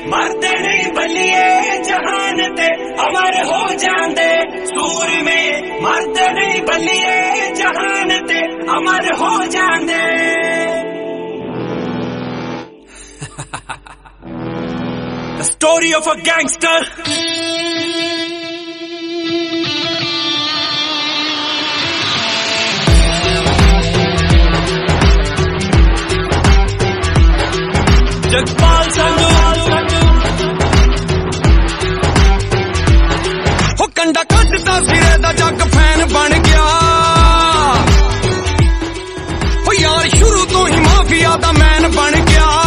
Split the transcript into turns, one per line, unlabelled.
मरते नहीं बलिए जहान ते अमर हो जांदे सूर में मरते नहीं बलिए जहान ते अमर हो जांदे The story of a gangster Jagpal Sanju हो कंडा कटदा सिरे दा जग फैन बन गया हो यार शुरू तो ही माफिया दा मैन बन गया